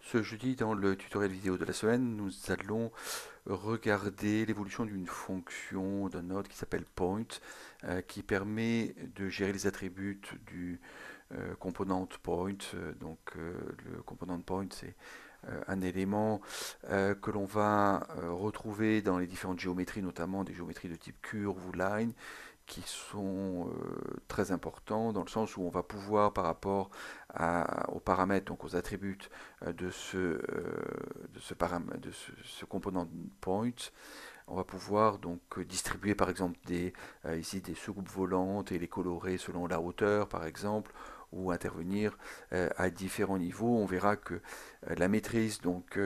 Ce jeudi, dans le tutoriel vidéo de la semaine, nous allons regarder l'évolution d'une fonction d'un node qui s'appelle point, qui permet de gérer les attributs du component point. Le component point, c'est un élément que l'on va retrouver dans les différentes géométries, notamment des géométries de type curve ou line, qui sont très importants dans le sens où on va pouvoir par rapport aux paramètres, donc aux attributs de ce component point, on va pouvoir donc distribuer par exemple ici des soucoupes volantes et les colorer selon la hauteur par exemple, ou intervenir à différents niveaux. On verra que la maîtrise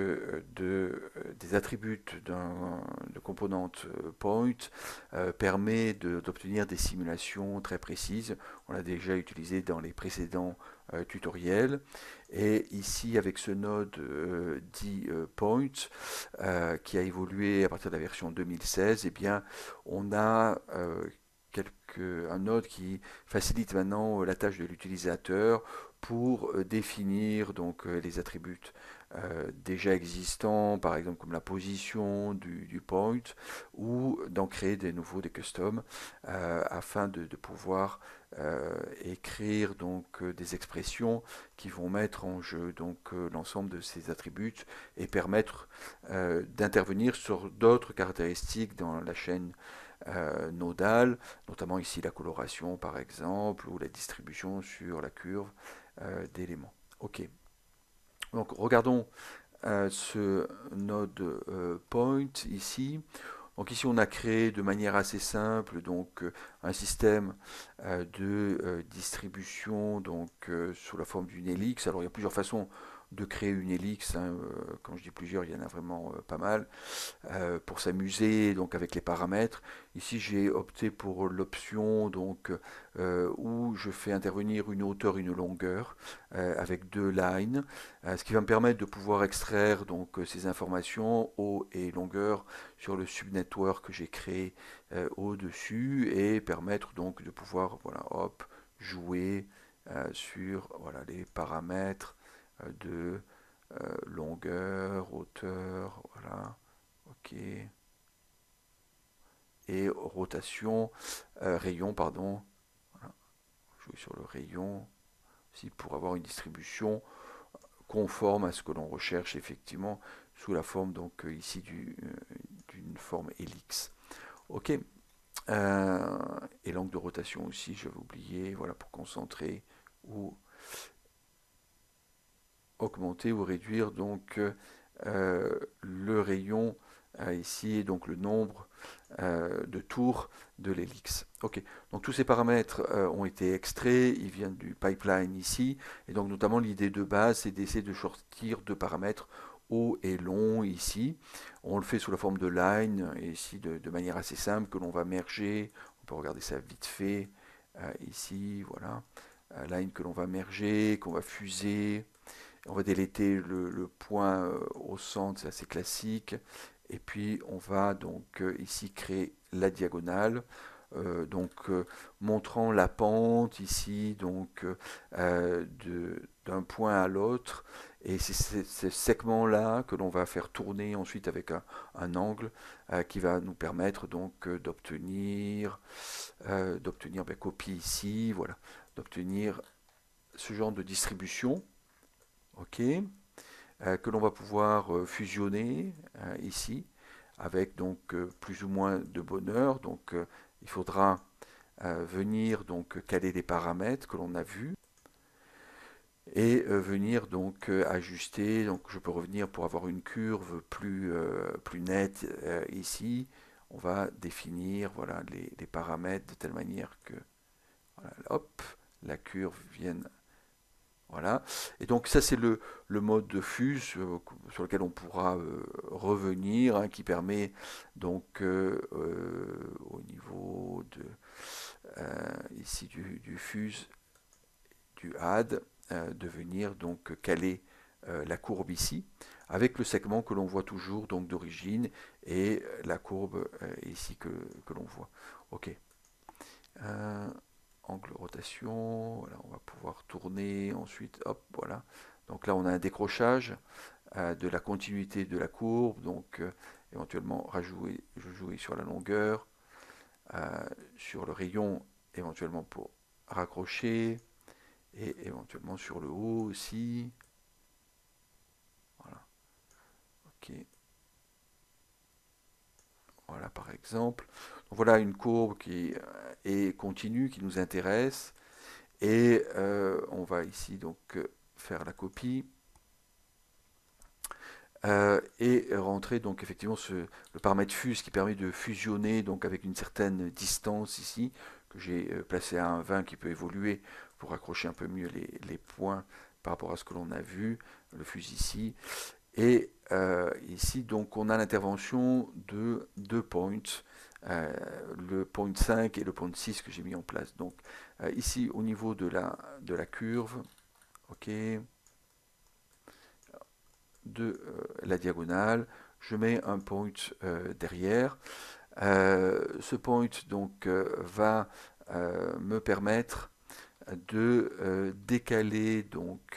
des attributs de composante point permet d'obtenir des simulations très précises. On l'a déjà utilisé dans les précédents tutoriels. Et ici, avec ce node dit point, qui a évolué à partir de la version 2016, eh bien, on a un node qui facilite maintenant la tâche de l'utilisateur pour définir les attributs déjà existants, par exemple comme la position du point, ou d'en créer des nouveaux, des customs, afin de pouvoir écrire des expressions qui vont mettre en jeu l'ensemble de ces attributs et permettre d'intervenir sur d'autres caractéristiques dans la chaîne nodale, notamment ici la coloration par exemple, ou la distribution sur la curve d'éléments. Ok, donc regardons ce node point ici. Donc ici on a créé de manière assez simple un système de distribution sous la forme d'une hélice. Alors il y a plusieurs façons de créer une hélice, hein. Quand je dis plusieurs, il y en a vraiment pas mal pour s'amuser avec les paramètres. Ici j'ai opté pour l'option où je fais intervenir une hauteur, une longueur avec deux lines, ce qui va me permettre de pouvoir extraire ces informations haut et longueur sur le subnetwork que j'ai créé au-dessus et permettre de pouvoir voilà, hop, jouer sur voilà, les paramètres de longueur, hauteur, voilà, ok, et rotation, rayon, pardon, voilà, jouer sur le rayon, aussi pour avoir une distribution conforme à ce que l'on recherche effectivement sous la forme ici d'une forme hélice. Ok. Et l'angle de rotation aussi, j'avais oublié, voilà, pour concentrer ou augmenter ou réduire le rayon ici et donc le nombre de tours de l'hélice. Ok, donc tous ces paramètres ont été extraits, ils viennent du pipeline ici, et donc notamment l'idée de base c'est d'essayer de sortir deux paramètres haut et long ici. On le fait sous la forme de line, et ici de manière assez simple que l'on va merger, on peut regarder ça vite fait, ici, voilà, line que l'on va merger, qu'on va fuser, on va déléter le point au centre, c'est assez classique. Et puis on va ici créer la diagonale, montrant la pente ici d'un point à l'autre. Et c'est ce segment-là que l'on va faire tourner ensuite avec un angle qui va nous permettre d'obtenir copie ici, voilà, d'obtenir ce genre de distribution. Ok, que l'on va pouvoir fusionner ici avec plus ou moins de bonheur. Il faudra venir caler les paramètres que l'on a vus et venir ajuster. Donc je peux revenir pour avoir une curve plus nette ici. On va définir voilà, les paramètres de telle manière que voilà, hop, la curve vienne. Voilà. Et donc ça c'est le mode de fuse sur lequel on pourra revenir, hein, qui permet au niveau ici du fuse, du add, de venir caler la courbe ici, avec le segment que l'on voit toujours d'origine et la courbe ici que l'on voit. Ok. angle rotation, voilà, on va pouvoir tourner ensuite, hop, voilà. Donc là on a un décrochage de la continuité de la courbe, donc éventuellement jouer sur la longueur, sur le rayon éventuellement pour raccrocher, et éventuellement sur le haut aussi. Voilà, ok. Voilà par exemple. Donc voilà une courbe qui est continue, qui nous intéresse. Et on va ici donc faire la copie. Et rentrer donc effectivement le paramètre fuse qui permet de fusionner donc avec une certaine distance ici, que j'ai placé à 1,20 qui peut évoluer pour accrocher un peu mieux les points par rapport à ce que l'on a vu, le fuse ici. Et ici, donc, on a l'intervention de deux points, le point 5 et le point 6 que j'ai mis en place. Donc, ici, au niveau de la curve, ok, de la diagonale, je mets un point derrière. Ce point, donc, va me permettre de décaler donc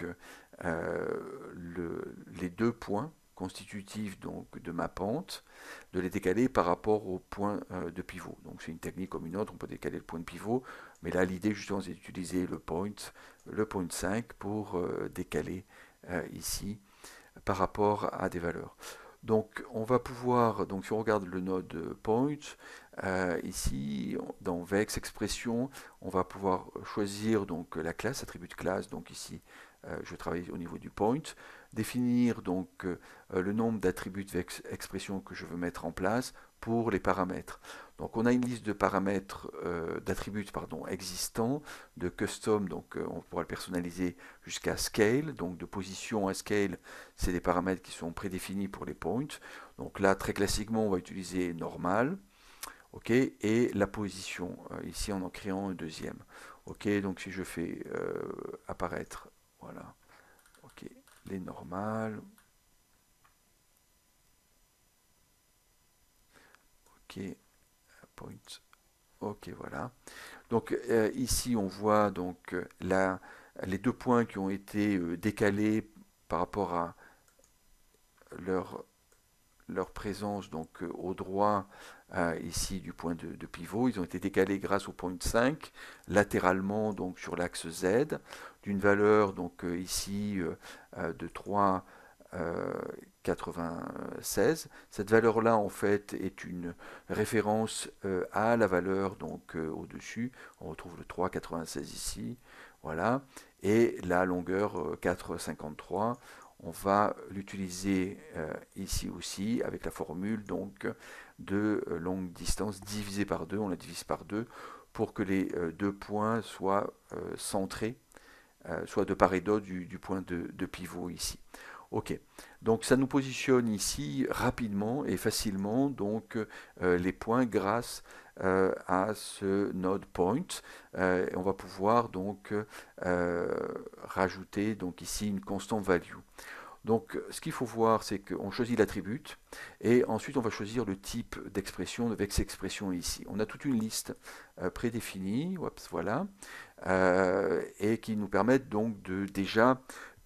les deux points constitutifs donc de ma pente, de les décaler par rapport au point de pivot. Donc c'est une technique comme une autre, on peut décaler le point de pivot, mais là l'idée justement c'est d'utiliser le point 5 pour décaler ici par rapport à des valeurs. Donc on va pouvoir, donc si on regarde le node point, ici dans Vex expression, on va pouvoir choisir donc la classe, attribut de classe, donc ici je travaille au niveau du point, définir donc le nombre d'attributs de Vex expression que je veux mettre en place pour les paramètres. Donc on a une liste de paramètres, d'attributs pardon, existants, de custom, donc on pourra le personnaliser jusqu'à scale, donc de position à scale, c'est des paramètres qui sont prédéfinis pour les points. Donc là, très classiquement, on va utiliser normal, ok, et la position, ici en créant un deuxième. Ok, donc si je fais apparaître, voilà, ok, les normales, ok, point, ok, voilà. Donc ici, on voit donc les deux points qui ont été décalés par rapport à leur leur présence donc au droit ici du point de pivot. Ils ont été décalés grâce au point 5 latéralement donc sur l'axe Z d'une valeur donc ici de 3,96. Cette valeur-là en fait est une référence à la valeur donc au-dessus. On retrouve le 3,96 ici, voilà, et la longueur 4,53 on va l'utiliser ici aussi avec la formule donc de longue distance divisée par 2, on la divise par 2 pour que les deux points soient centrés, soit de part et d'autre du point de pivot ici. Ok, donc ça nous positionne ici rapidement et facilement donc les points grâce à ce node point. On va pouvoir donc rajouter donc ici une constant value. Donc, ce qu'il faut voir, c'est qu'on choisit l'attribut et ensuite on va choisir le type d'expression avec cette expression ici. On a toute une liste prédéfinie, voilà, et qui nous permettent donc de déjà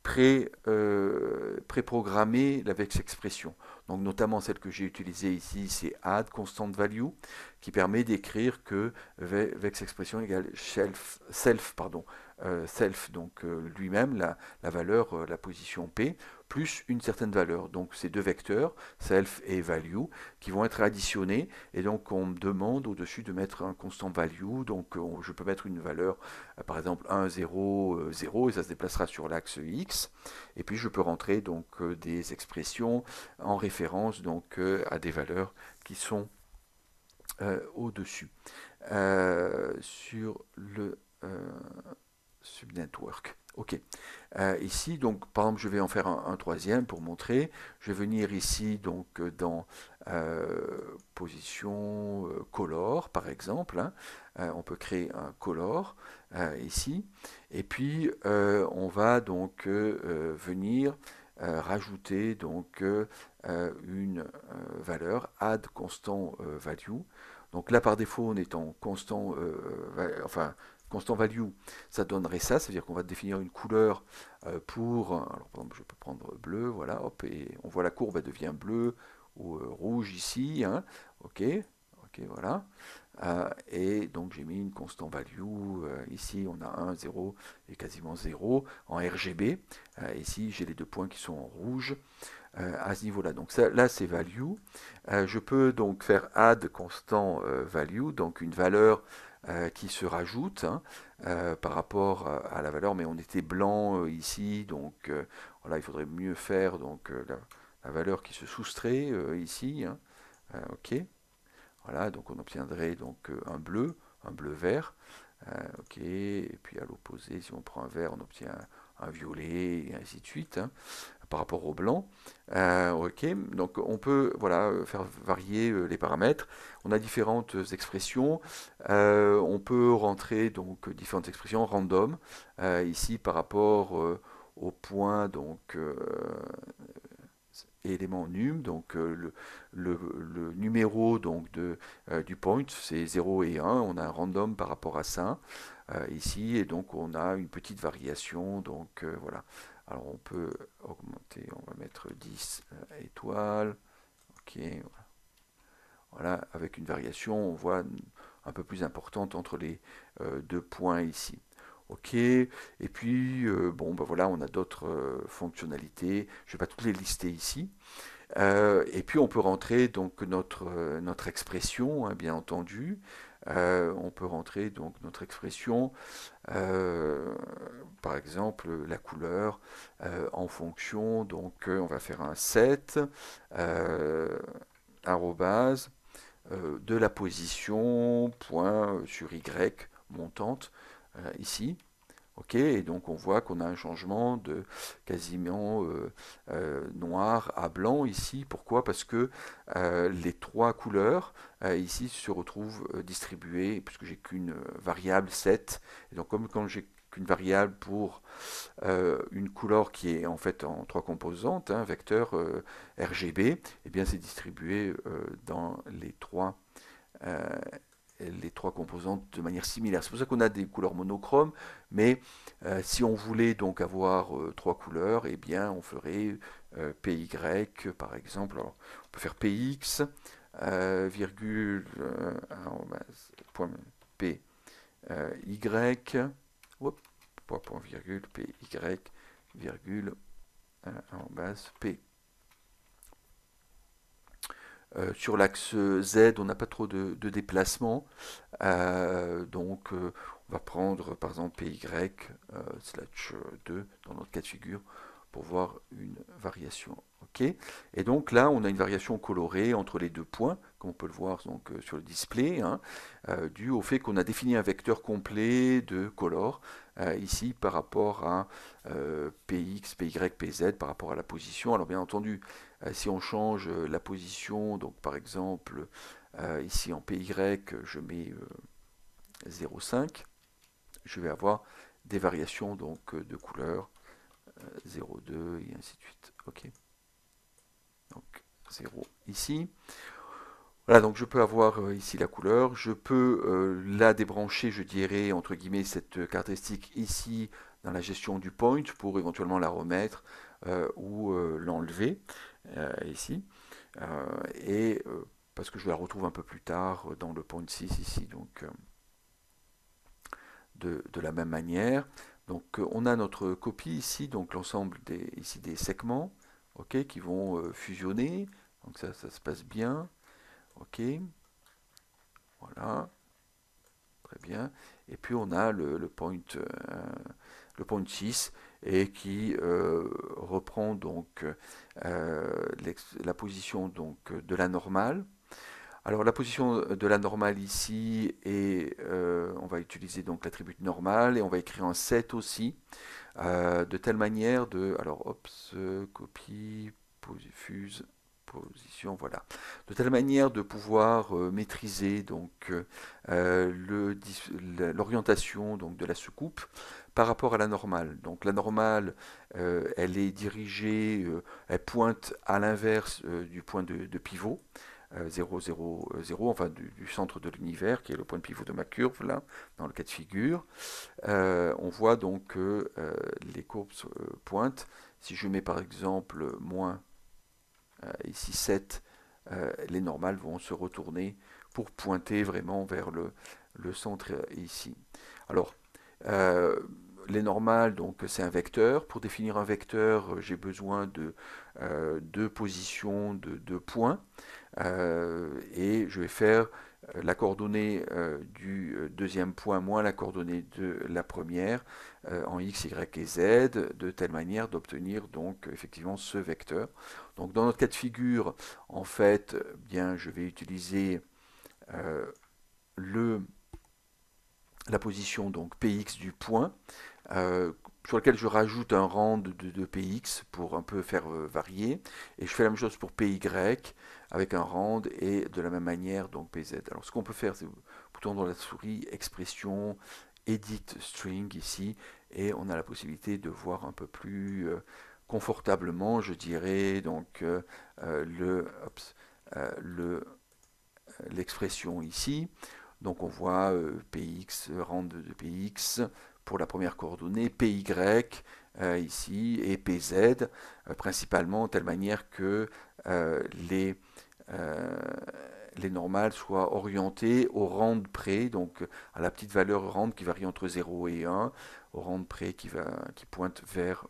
pré-programmer la vex expression. Donc notamment celle que j'ai utilisée ici, c'est add constant value, qui permet d'écrire que vex expression égale self pardon, self donc lui-même la valeur, la position p, plus une certaine valeur. Donc ces deux vecteurs, self et value, qui vont être additionnés. Et donc on me demande au-dessus de mettre un constant value. Donc je peux mettre une valeur, par exemple 1, 0, 0, et ça se déplacera sur l'axe X. Et puis je peux rentrer donc des expressions en référence donc à des valeurs qui sont au-dessus. Sur le subnetwork. Ok. Ici, donc, par exemple, je vais en faire un troisième pour montrer. Je vais venir ici, donc, dans position color, par exemple. Hein. On peut créer un color ici. Et puis, on va donc venir rajouter donc une valeur add constant value. Donc là, par défaut, on est en constant, enfin, constant value, ça donnerait ça, c'est-à-dire qu'on va définir une couleur pour, alors par exemple je peux prendre bleu, voilà, hop, et on voit la courbe, elle devient bleue ou rouge ici, hein, ok, ok, voilà. Et donc j'ai mis une constant value, ici on a 1, 0 et quasiment 0 en RGB. Ici j'ai les deux points qui sont en rouge à ce niveau-là. Donc ça, là c'est value. Je peux donc faire add constant value, donc une valeur qui se rajoute, hein, par rapport à la valeur, mais on était blanc ici, donc voilà, il faudrait mieux faire donc la valeur qui se soustrait ici, hein, ok. Voilà, donc on obtiendrait donc un bleu vert. Ok, et puis à l'opposé, si on prend un vert, on obtient un violet, et ainsi de suite, hein, par rapport au blanc. Ok, donc on peut voilà, faire varier les paramètres. On a différentes expressions. On peut rentrer donc différentes expressions random, ici par rapport au point donc élément num, donc le numéro donc du point, c'est 0 et 1, on a un random par rapport à ça ici, et donc on a une petite variation, donc voilà. Alors on peut augmenter, on va mettre 10 étoiles, ok, voilà, avec une variation, on voit un peu plus importante entre les deux points ici. Ok, et puis bon, ben voilà, on a d'autres fonctionnalités. Je ne vais pas toutes les lister ici. Et puis on peut rentrer donc notre expression, hein, bien entendu. On peut rentrer donc notre expression, par exemple la couleur, en fonction, donc on va faire un set, arrobase, de la position, point sur Y montante, ici. Ok, et donc on voit qu'on a un changement de quasiment noir à blanc ici. Pourquoi? Parce que les trois couleurs ici se retrouvent distribuées, puisque j'ai qu'une variable 7. Et donc comme quand j'ai qu'une variable pour une couleur qui est en fait en trois composantes, hein, vecteur RGB, eh bien c'est distribué dans euh, les trois composantes de manière similaire. C'est pour ça qu'on a des couleurs monochromes, mais si on voulait donc avoir trois couleurs, eh bien on ferait PY par exemple. Alors, on peut faire PX, virgule, point P, Y, hop, point virgule, PY, virgule, arrobase, P. Sur l'axe Z, on n'a pas trop de déplacement. Donc, on va prendre par exemple PY slash 2 dans notre cas de figure pour voir une variation. Ok. Et donc là, on a une variation colorée entre les deux points, comme on peut le voir donc, sur le display, hein, dû au fait qu'on a défini un vecteur complet de color ici par rapport à PX, PY, PZ, par rapport à la position. Alors bien entendu, si on change la position, donc par exemple ici en PY, je mets 0,5, je vais avoir des variations donc de couleurs 0,2 et ainsi de suite. Ok. Donc 0 ici. Voilà, donc je peux avoir ici la couleur, je peux la débrancher, je dirais, entre guillemets, cette caractéristique ici dans la gestion du point pour éventuellement la remettre ou l'enlever ici. Et parce que je la retrouve un peu plus tard dans le point 6 ici, donc de la même manière. Donc on a notre copie ici, donc l'ensemble ici des segments, ok, qui vont fusionner. Donc ça se passe bien. Ok, voilà, très bien. Et puis on a le point 6 et qui reprend donc la position donc de la normale. Alors la position de la normale ici est, on va utiliser donc l'attribut normal et on va écrire un set aussi, de telle manière de, alors hop, copie, fuse, position, voilà, de telle manière de pouvoir maîtriser donc l'orientation donc de la soucoupe par rapport à la normale. Donc la normale, elle est dirigée, elle pointe à l'inverse du point de pivot. 0, 0, 0, enfin du centre de l'univers, qui est le point de pivot de ma curve, là, dans le cas de figure. On voit donc que les courbes pointent. Si je mets par exemple moins ici 7, les normales vont se retourner pour pointer vraiment vers le centre ici. Alors, euh, les normales, donc c'est un vecteur. Pour définir un vecteur, j'ai besoin de deux positions de deux points. Et je vais faire la coordonnée du deuxième point moins la coordonnée de la première en x, y et z, de telle manière d'obtenir donc effectivement ce vecteur. Donc dans notre cas de figure, en fait, bien je vais utiliser euh, le la position donc px du point, sur lequel je rajoute un rand de px pour un peu faire varier, et je fais la même chose pour py avec un rand et de la même manière donc pz. Alors ce qu'on peut faire, c'est bouton dans la souris, expression, edit string ici, et on a la possibilité de voir un peu plus confortablement, je dirais, donc l'expression ici. Donc on voit px, rand de px pour la première coordonnée, py ici et pz principalement de telle manière que euh, les, euh, les normales soient orientées au rand près, donc à la petite valeur rand qui varie entre 0 et 1, au rand près qui pointe vers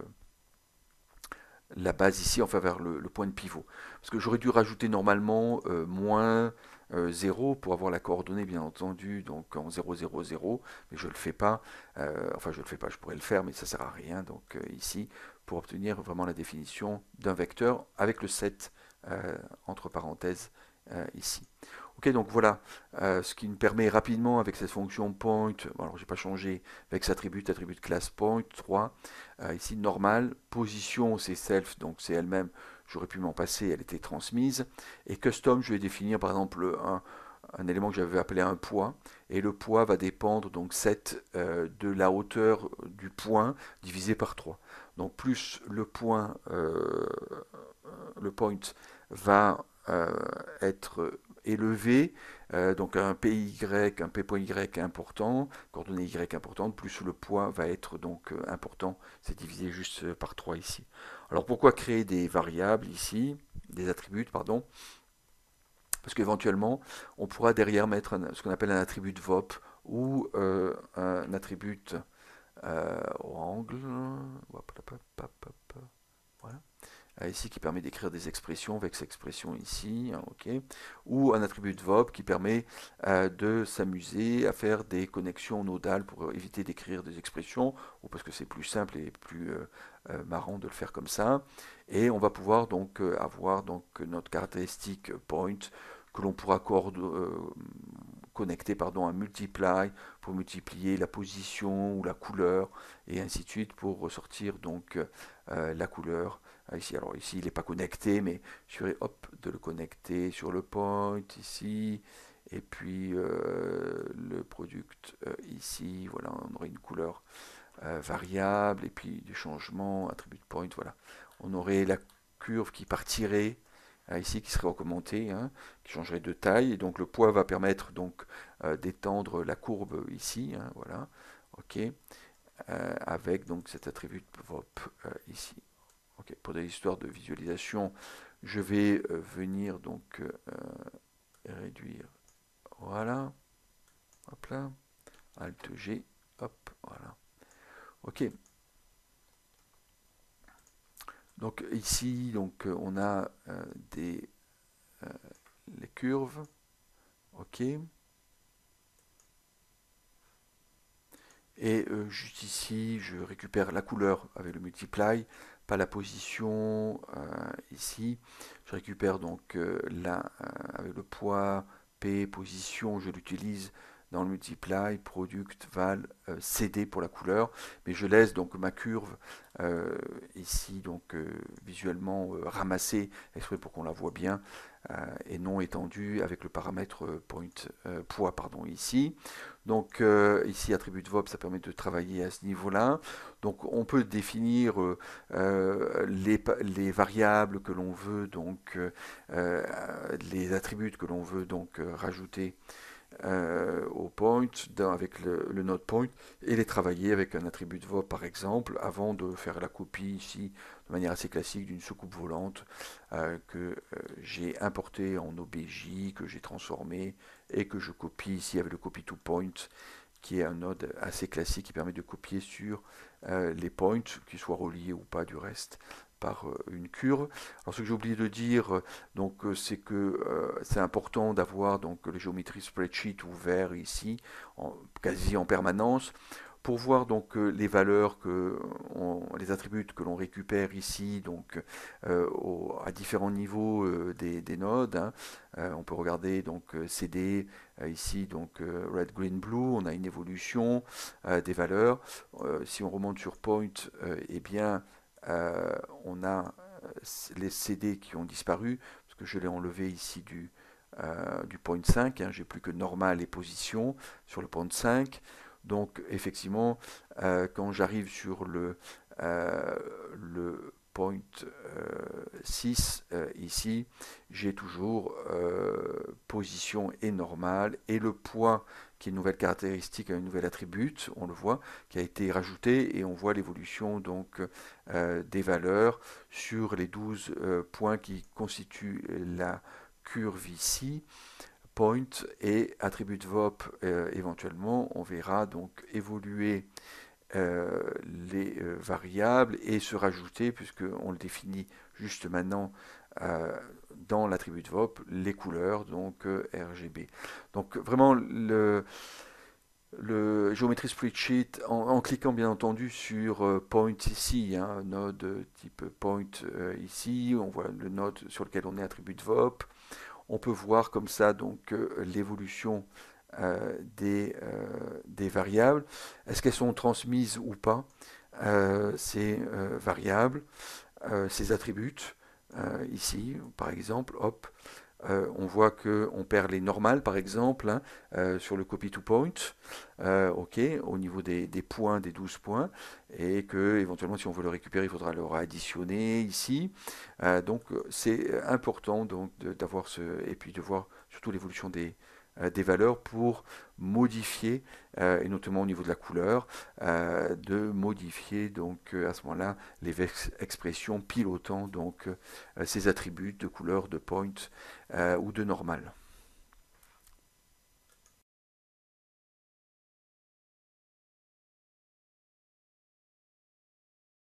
la base ici, enfin vers le point de pivot. Parce que j'aurais dû rajouter normalement moins 0 pour avoir la coordonnée bien entendu, donc en 0, 0, 0, mais je ne le fais pas, enfin je ne le fais pas, je pourrais le faire, mais ça ne sert à rien, donc ici, pour obtenir vraiment la définition d'un vecteur avec le set entre parenthèses ici. Ok, donc voilà ce qui nous permet rapidement avec cette fonction point, bon, alors j'ai pas changé, avec cet attribut de classe point 3, ici normal, position c'est self, donc c'est elle-même, j'aurais pu m'en passer, elle était transmise, et custom, je vais définir par exemple un élément que j'avais appelé un poids, et le poids va dépendre donc de la hauteur du point divisé par 3. Donc plus le point va être élevé, donc un PY, un P.Y important, coordonnée Y importante, plus le poids va être donc important, c'est divisé juste par 3 ici. Alors pourquoi créer des variables ici, des attributs, pardon, parce qu'éventuellement, on pourra derrière mettre ce qu'on appelle un attribut de VOP ou un attribut au angle, voilà, ici qui permet d'écrire des expressions avec cette expression ici, hein, ok, ou un attribut de VOP qui permet de s'amuser à faire des connexions nodales pour éviter d'écrire des expressions, ou parce que c'est plus simple et plus marrant de le faire comme ça. Et on va pouvoir donc avoir donc notre caractéristique point que l'on pourra connecter pardon, à multiply pour multiplier la position ou la couleur et ainsi de suite pour ressortir donc la couleur ici. Alors ici il n'est pas connecté mais je ferai hop de le connecter sur le point ici et puis le product ici, voilà, on aurait une couleur variable et puis du changement, attribut de point, voilà. On aurait la curve qui partirait ici qui serait augmentée, hein, qui changerait de taille et donc le poids va permettre donc d'étendre la courbe ici, hein, voilà, ok, avec donc cet attribut VOP ici. Ok, pour des histoires de visualisation, je vais venir donc réduire, voilà, hop là, Alt G, hop, voilà, ok. Donc ici, donc on a euh, les curves, ok. Et juste ici, je récupère la couleur avec le multiply, pas la position ici. Je récupère donc avec le poids, P, position, je l'utilise dans le multiply, product, val, CD pour la couleur. Mais je laisse donc ma curve ici, donc visuellement ramassée, exprès pour qu'on la voit bien, et non étendue avec le paramètre poids pardon, ici. Donc ici, attribut de VOP, ça permet de travailler à ce niveau-là. Donc on peut définir les variables que l'on veut, donc les attributs que l'on veut donc rajouter au point avec le node point et les travailler avec un attribut de VOP par exemple avant de faire la copie ici de manière assez classique d'une soucoupe volante que j'ai importé en OBJ, que j'ai transformé et que je copie ici avec le copy to point qui est un node assez classique qui permet de copier sur les points, qu'ils soient reliés ou pas du reste par une curve. Alors ce que j'ai oublié de dire, c'est que c'est important d'avoir donc les géométries spreadsheet ouverts ici, quasi en permanence, pour voir donc les valeurs les attributs que l'on récupère ici, donc à différents niveaux des nodes. Hein. On peut regarder donc CD ici, donc red, green, blue. On a une évolution des valeurs. Si on remonte sur point, eh bien on a les CD qui ont disparu parce que je l'ai enlevé ici du point 5. Hein. J'ai plus que normal et position sur le point 5. Donc effectivement, quand j'arrive sur le point 6 ici, j'ai toujours position et normale et le point qui est une nouvelle caractéristique, un nouvel attribut, on le voit, qui a été rajouté et on voit l'évolution donc des valeurs sur les 12 points qui constituent la curve ici point et attribut VOP éventuellement, on verra donc évoluer les variables et se rajouter, puisqu'on le définit juste maintenant dans l'attribut VOP, les couleurs, donc RGB. Donc vraiment le géométrie spreadsheet en cliquant bien entendu sur point ici, hein, node type point ici, on voit le node sur lequel on est attribut VOP. On peut voir comme ça donc l'évolution des variables. Est-ce qu'elles sont transmises ou pas ces variables, ces attributs ici, par exemple, hop, on voit qu'on perd les normales, par exemple, hein, sur le copy to point, ok, au niveau des points, des 12 points, et que éventuellement, si on veut le récupérer, il faudra le additionner ici. Donc, c'est important donc d'avoir et puis de voir surtout l'évolution des valeurs pour modifier, et notamment au niveau de la couleur, de modifier donc à ce moment-là les expressions pilotant donc ces attributs de couleur, de point ou de normal.